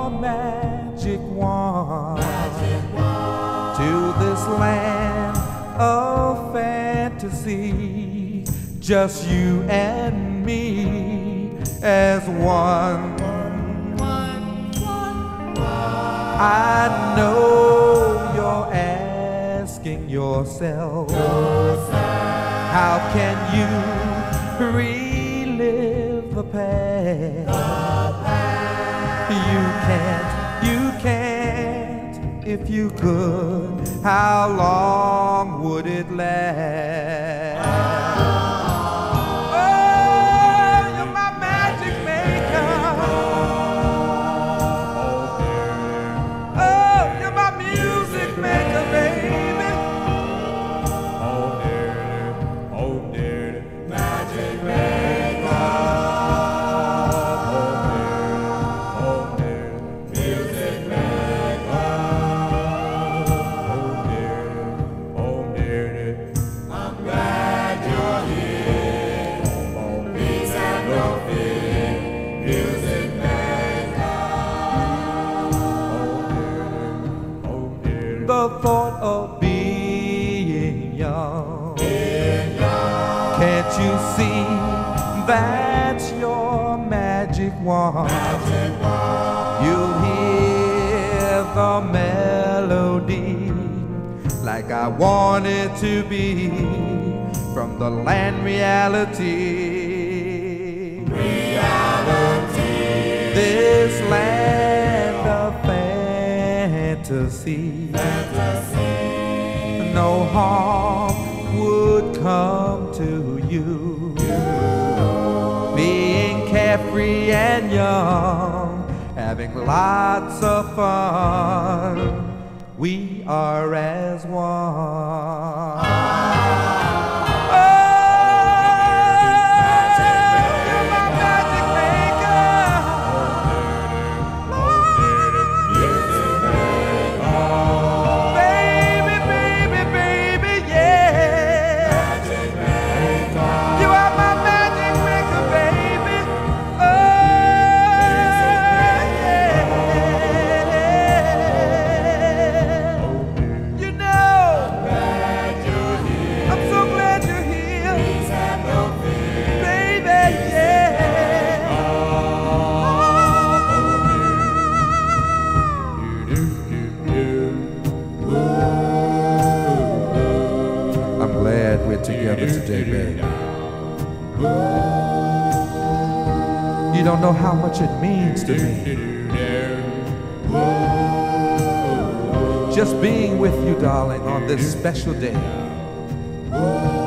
magic wand to this land of fantasy, just you and me as one. I know you're asking yourself, how can you relive the past? You can't. If you could, how long would it last? Oh, you're my magic maker. Oh, you're my music maker, baby. Oh, dear, magic maker. The thought of being young, can't you see that's your magic wand? You'll hear the melody like I want it to be from the land reality. This land of fantasy. No harm would come to you. Being carefree and young, having lots of fun, we are as one. Together today, baby. You don't know how much it means to me. Just being with you, darling, on this special day.